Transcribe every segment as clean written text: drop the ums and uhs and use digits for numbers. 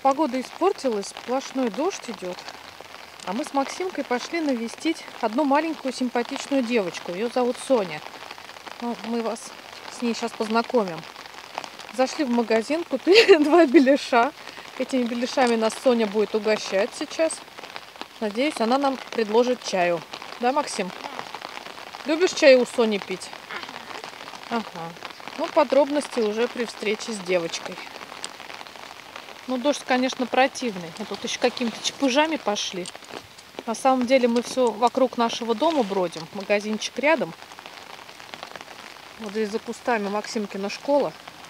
Погода испортилась, сплошной дождь идет. А мы с Максимкой пошли навестить одну маленькую симпатичную девочку. Ее зовут Соня. Ну, мы вас с ней сейчас познакомим. Зашли в магазин, купили 2 беляша. Этими беляшами нас Соня будет угощать сейчас. Надеюсь, она нам предложит чаю. Да, Максим? Любишь чай у Сони пить? Ага. Ну, подробности уже при встрече с девочкой. Ну, дождь, конечно, противный. Мы тут еще какими-то чепыжами пошли. На самом деле мы все вокруг нашего дома бродим. Магазинчик рядом. Вот здесь за кустами Максимкина школа.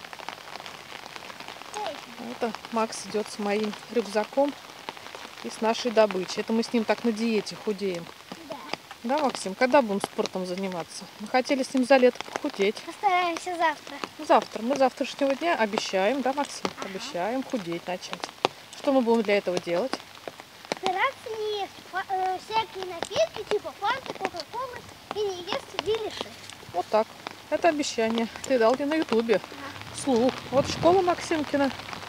Это Макс идет с моим рюкзаком и с нашей добычей. Это мы с ним так на диете худеем. Да. Да, Максим? Когда будем спортом заниматься? Мы хотели с ним за лето похудеть. Постараемся завтра. Завтра. Мы с завтрашнего дня обещаем, да, Максим? Ага. Обещаем худеть начать. Что мы будем для этого делать? Стараться не есть всякие напитки, типа фанты, кока-колы, и не есть беляши. Вот так. Это обещание. Ты дал мне на ютубе. Ага. Слух. Вот школа Максимкина.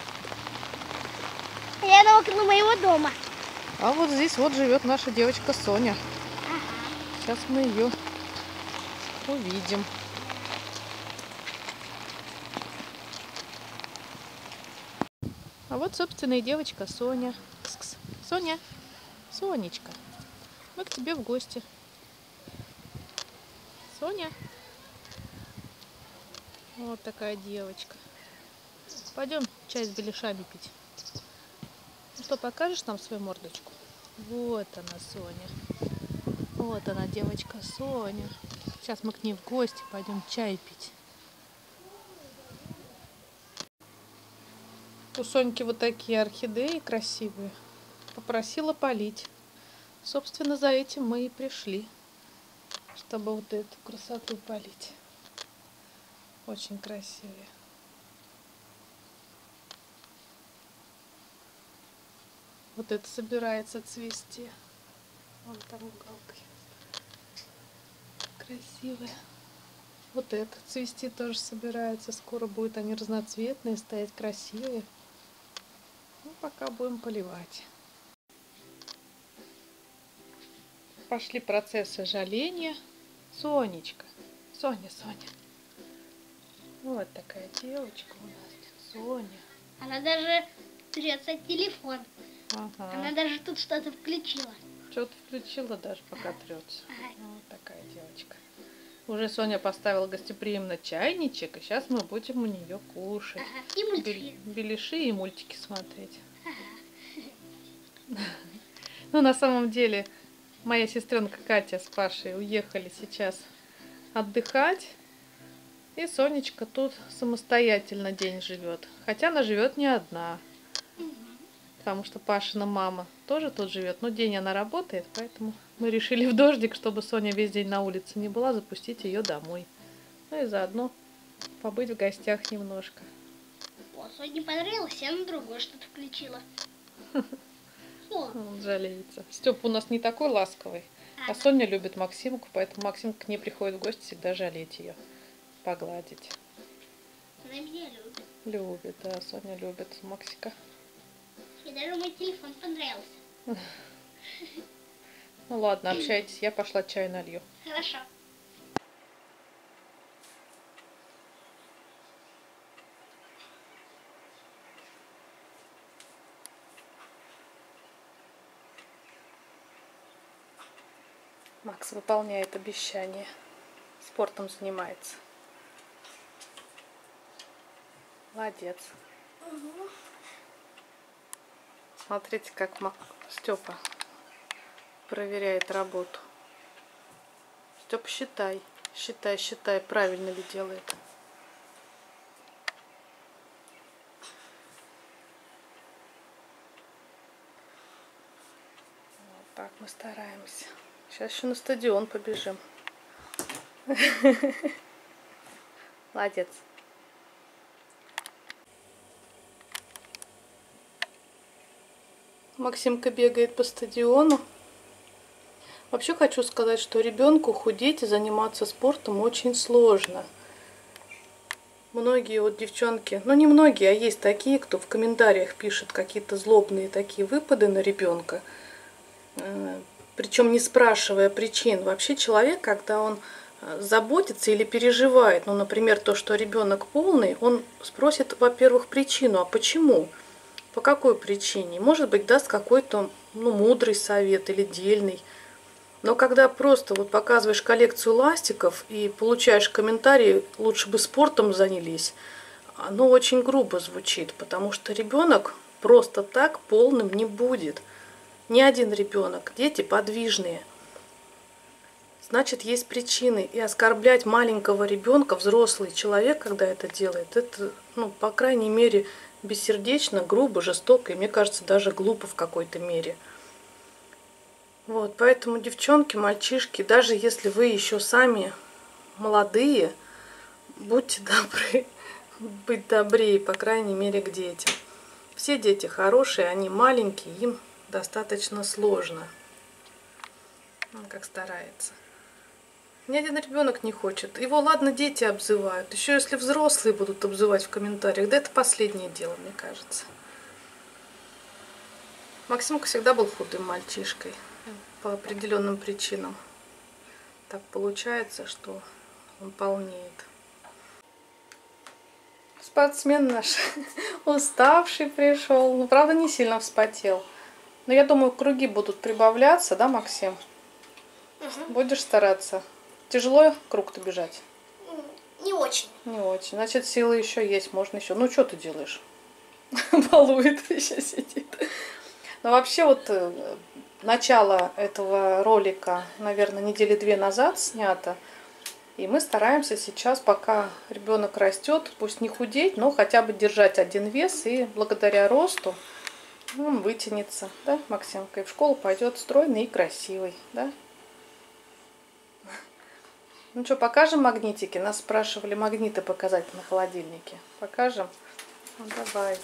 Рядом около моего дома. А вот здесь вот живет наша девочка Соня. Ага. Сейчас мы ее увидим. А вот, собственно, и девочка Соня. Кс-кс. Соня, Сонечка, мы к тебе в гости. Соня. Вот такая девочка. Пойдем чай с беляшами пить. Ну что, покажешь нам свою мордочку? Вот она, Соня. Вот она, девочка Соня. Сейчас мы к ней в гости пойдем чай пить. У Соньки вот такие орхидеи красивые. Попросила полить. Собственно, за этим мы и пришли, чтобы вот эту красоту полить. Очень красивые. Вот это собирается цвести. Вон там уголки. Красивые. Вот это цвести тоже собирается. Скоро будут они разноцветные, стоять красивые. Ну, пока будем поливать. Пошли процессы жаления. Сонечка. Соня. Вот такая девочка у нас. Соня. Она даже трется телефон. Ага. Она даже тут что-то включила. Что-то включила даже, пока трется. Ага. Вот такая девочка. Уже Соня поставила гостеприимно чайничек, и сейчас мы будем у нее кушать. Ага. И мультфильм. Беляши и мультики смотреть. Ну, на самом деле, моя сестренка Катя с Пашей уехали сейчас отдыхать. И Сонечка тут самостоятельно день живет. Хотя она живет не одна. Потому что Пашина мама тоже тут живет. Но день она работает, поэтому мы решили в дождик, чтобы Соня весь день на улице не была, запустить ее домой. Ну и заодно побыть в гостях немножко. О, Соне понравилось, я на другое что-то включила. Он жалеется. Степа у нас не такой ласковый. А Соня любит Максимку, поэтому Максимка к ней приходит в гости всегда жалеть ее. Погладить. Она меня любит. Любит, да, Соня любит Максика. И даже мой телефон понравился. Ну ладно, общайтесь, я пошла чай налью. Хорошо. Макс выполняет обещание. Спортом занимается. Молодец. Угу. Смотрите, как Степа проверяет работу. Степа, считай, правильно ли делает. Вот так мы стараемся. Сейчас еще на стадион побежим. Молодец. Максимка бегает по стадиону. Вообще хочу сказать, что ребенку худеть и заниматься спортом очень сложно. Многие вот девчонки, ну не многие, а есть такие, кто в комментариях пишет какие-то злобные такие выпады на ребенка. Причем не спрашивая причин. Вообще человек, когда он заботится или переживает, ну, например, то, что ребенок полный, он спросит, во-первых, причину, а почему? По какой причине? Может быть, даст какой-то, ну, мудрый совет или дельный. Но когда просто вот показываешь коллекцию ластиков и получаешь комментарии, лучше бы спортом занялись, оно очень грубо звучит, потому что ребенок просто так полным не будет. Ни один ребенок, дети подвижные. Значит, есть причины. И оскорблять маленького ребенка, взрослый человек, когда это делает, это, ну, по крайней мере, бессердечно, грубо, жестоко, и мне кажется, даже глупо в какой-то мере. Вот, поэтому, девчонки, мальчишки, даже если вы еще сами молодые, будьте добры, быть добрее, по крайней мере, к детям. Все дети хорошие, они маленькие, им достаточно сложно. Он как старается. Ни один ребенок не хочет. Его, ладно, дети обзывают. Еще если взрослые будут обзывать в комментариях, да это последнее дело, мне кажется. Максимка всегда был худым мальчишкой. По определенным причинам. Так получается, что он полнеет. Спортсмен наш уставший пришел. Ну, правда, не сильно вспотел. Но я думаю, круги будут прибавляться, да, Максим? Угу. Будешь стараться? Тяжело круг-то бежать? Не очень. Не очень. Значит, силы еще есть, можно еще. Ну, что ты делаешь? Балует, еще сидит. Но вообще вот начало этого ролика, наверное, недели 2 назад снято. И мы стараемся сейчас, пока ребенок растет, пусть не худеть, но хотя бы держать один вес. И благодаря росту он вытянется, да, Максимка? И в школу пойдет стройный и красивый, да? Ну что, покажем магнитики? Нас спрашивали магниты показать на холодильнике. Покажем? Ну, давай.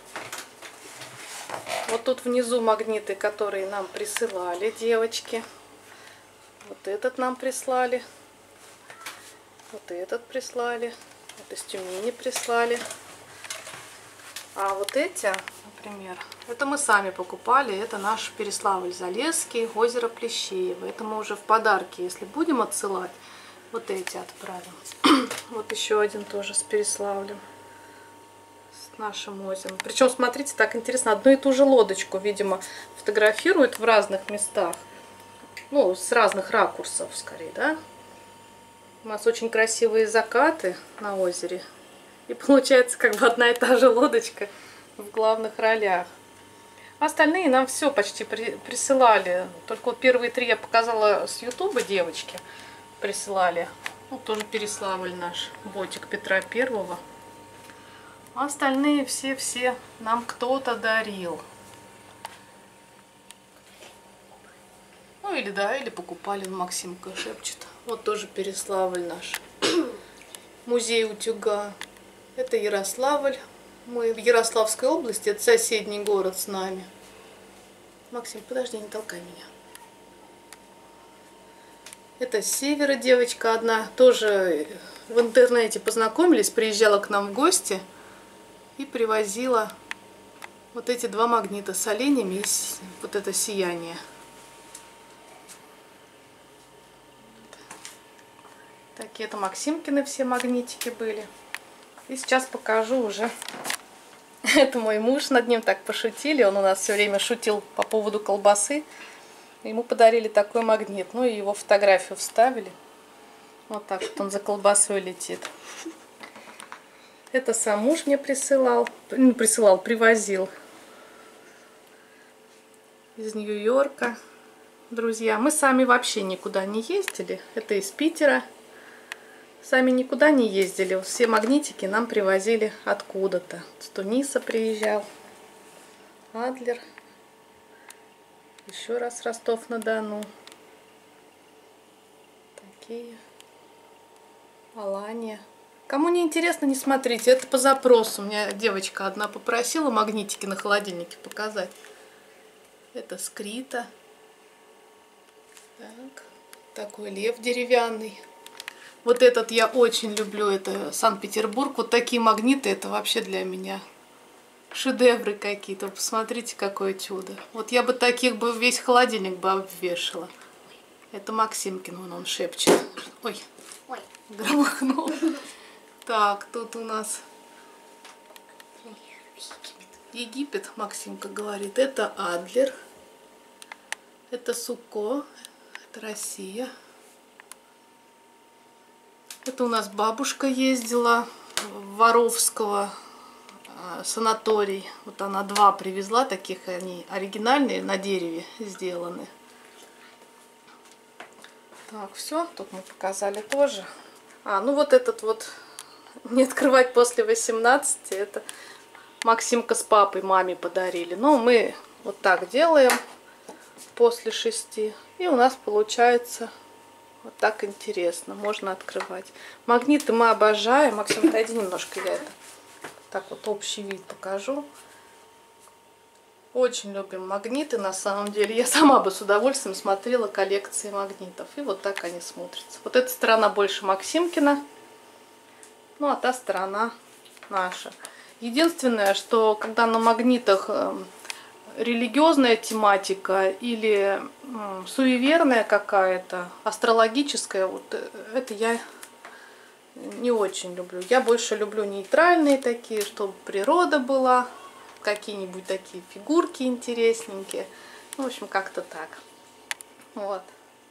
Вот тут внизу магниты, которые нам присылали девочки. Вот этот нам прислали. Вот этот прислали. Вот из Тюмени прислали. А вот эти, например, это мы сами покупали. Это наш Переславль-Залесский, озеро Плещеево. Это мы уже в подарки, если будем отсылать, вот эти отправим. Вот еще один тоже с Переславлем. С нашим озером. Причем, смотрите, так интересно, одну и ту же лодочку, видимо, фотографируют в разных местах. Ну, с разных ракурсов, скорее, да? У нас очень красивые закаты на озере. И получается, как бы одна и та же лодочка в главных ролях. Остальные нам все почти присылали. Только вот первые 3 я показала с Ютуба, девочки присылали. Ну, тоже Переславль наш, ботик Петра Первого. А остальные все нам кто-то дарил. Ну или да, или покупали, Максимка шепчет. Вот тоже Переславль наш. Музей утюга. Это Ярославль. Мы в Ярославской области, это соседний город с нами. Максим, подожди, не толкай меня. Это с севера девочка одна. Тоже в интернете познакомились, приезжала к нам в гости и привозила вот эти 2 магнита с оленями и вот это сияние. Такие это Максимкины все магнитики были. И сейчас покажу уже. Это мой муж, над ним так пошутили. Он у нас все время шутил по поводу колбасы. Ему подарили такой магнит. Ну и его фотографию вставили. Вот так вот он за колбасой летит. Это сам муж мне присылал. Привозил. Из Нью-Йорка. Друзья, мы сами вообще никуда не ездили. Это из Питера. Сами никуда не ездили. Все магнитики нам привозили откуда-то. С Туниса приезжал. Адлер. Еще раз Ростов-на-Дону. Такие. Алания. Кому не интересно, не смотрите. Это по запросу. У меня девочка одна попросила магнитики на холодильнике показать. Это скрита. Так. Такой лев деревянный. Вот этот я очень люблю, это Санкт-Петербург. Вот такие магниты, это вообще для меня шедевры какие-то. Посмотрите, какое чудо. Вот я бы таких бы весь холодильник бы обвешала. Это Максимкин, он шепчет. Ой, Ой. громыхнул. Так, тут у нас Египет, Максимка говорит. Это Адлер. Это Суко. Это Россия. Это у нас бабушка ездила в Воровского санаторий. Вот она 2 привезла, таких они оригинальные, на дереве сделаны. Так, все, тут мы показали тоже. Ну вот этот вот, не открывать после 18, это Максимка с папой маме подарили. Но мы вот так делаем после 6. И у нас получается вот так интересно, можно открывать. Магниты мы обожаем. Максим, отойди немножко, я это так вот общий вид покажу. Очень любим магниты, на самом деле. Я сама бы с удовольствием смотрела коллекции магнитов. И вот так они смотрятся. Вот эта сторона больше Максимкина. Ну, а та сторона наша. Единственное, что когда на магнитах религиозная тематика или суеверная какая-то, астрологическая, вот это я не очень люблю. Я больше люблю нейтральные такие, чтобы природа была, какие-нибудь такие фигурки интересненькие. В общем, как-то так. Вот.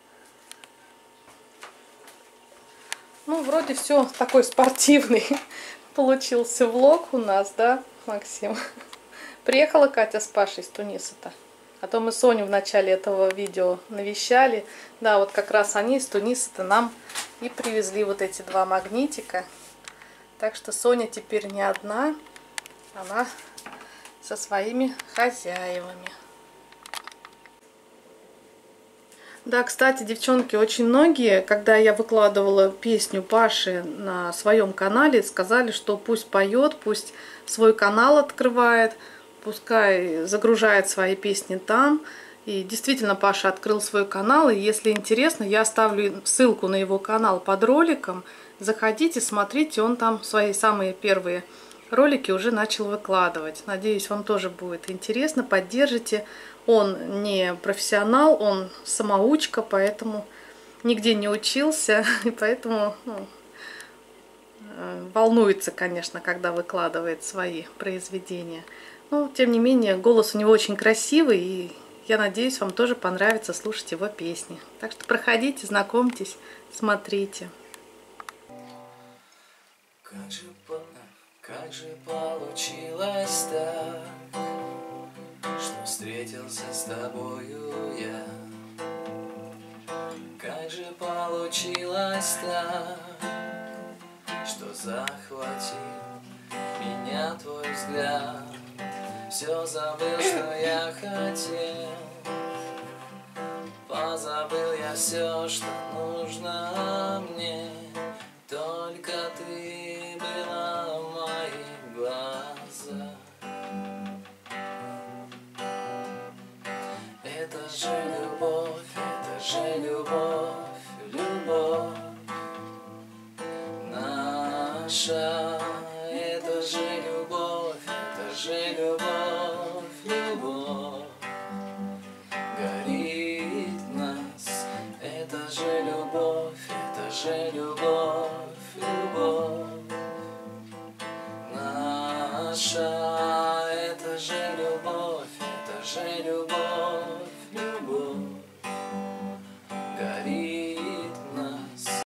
Ну, вроде все такой спортивный получился влог у нас, да, Максим? Приехала Катя с Пашей из Туниса-то. А то мы Соню в начале этого видео навещали. Да, вот как раз они из Туниса-то нам и привезли вот эти 2 магнитика. Так что Соня теперь не одна, она со своими хозяевами. Да, кстати, девчонки, очень многие, когда я выкладывала песню Паши на своем канале, сказали, что пусть поет, пусть свой канал открывает, пускай загружает свои песни там. И действительно, Паша открыл свой канал, и если интересно, я оставлю ссылку на его канал под роликом. Заходите, смотрите, он там свои самые первые ролики уже начал выкладывать. Надеюсь, вам тоже будет интересно, поддержите. Он не профессионал, он самоучка, поэтому нигде не учился, и поэтому волнуется, конечно, когда выкладывает свои произведения. Но, тем не менее, голос у него очень красивый, и я надеюсь, вам тоже понравится слушать его песни. Так что проходите, знакомьтесь, смотрите. Как же получилось так, что встретился с тобою я? Как же получилось так, что захватил меня твой взгляд? Все забыл, что я хотел, позабыл я все, что нужно мне. Только ты была в моих глазах. Это же любовь, это же любовь, любовь наша. Это же любовь, это же любовь, любовь горит в нас. Это же любовь, это же любовь, любовь наша. Это же любовь, это же любовь, любовь горит.